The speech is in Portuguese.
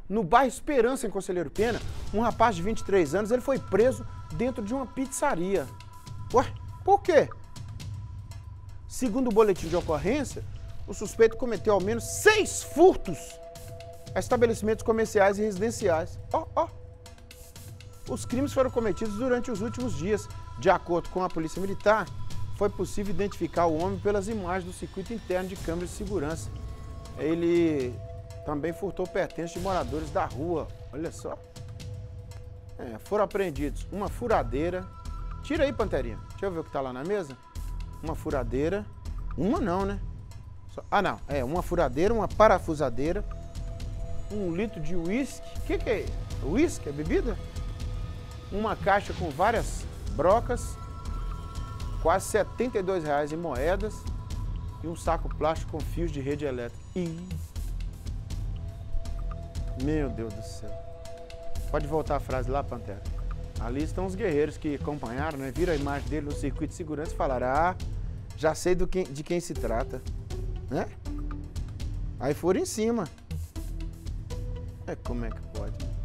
No bairro Esperança, em Conselheiro Pena, um rapaz de 23 anos, ele foi preso dentro de uma pizzaria. Ué, por quê? Segundo o boletim de ocorrência, o suspeito cometeu ao menos 6 furtos a estabelecimentos comerciais e residenciais. Os crimes foram cometidos durante os últimos dias. De acordo com a Polícia Militar, foi possível identificar o homem pelas imagens do circuito interno de câmeras de segurança. Ele também furtou pertences de moradores da rua. Olha só. Foram apreendidos uma furadeira. Tira aí, Panterinha. Deixa eu ver o que está lá na mesa. Uma furadeira. Uma não, né? Não. Uma furadeira, uma parafusadeira. 1 litro de uísque. O que é isso? Uísque? É bebida? Uma caixa com várias brocas. Quase R$ 72,00 em moedas. E um saco plástico com fios de rede elétrica. Meu Deus do céu. Pode voltar a frase lá, Pantera. Ali estão os guerreiros que acompanharam, né? Viram a imagem dele no circuito de segurança e falaram: já sei de quem se trata, né? Aí foram em cima. Como é que pode?